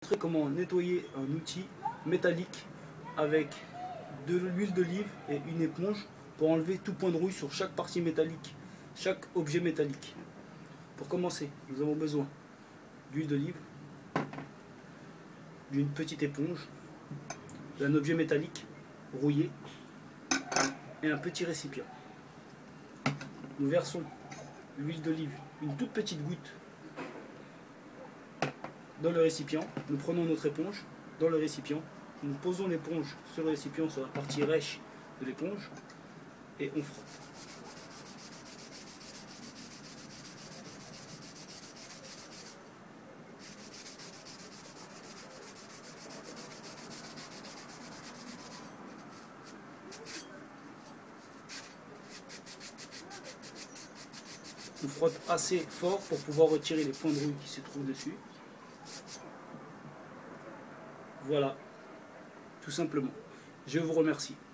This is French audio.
montrer comment nettoyer un outil métallique avec de l'huile d'olive et une éponge pour enlever tout point de rouille sur chaque partie métallique, chaque objet métallique. Pour commencer, nous avons besoin d'huile d'olive, d'une petite éponge, d'un objet métallique rouillé et un petit récipient. Nous versons l'huile d'olive, une toute petite goutte, dans le récipient. Nous prenons notre éponge dans le récipient. Nous posons l'éponge sur le récipient, sur la partie rêche de l'éponge, et on frotte. On frotte assez fort pour pouvoir retirer les points de rouille qui se trouvent dessus. Voilà, tout simplement. Je vous remercie.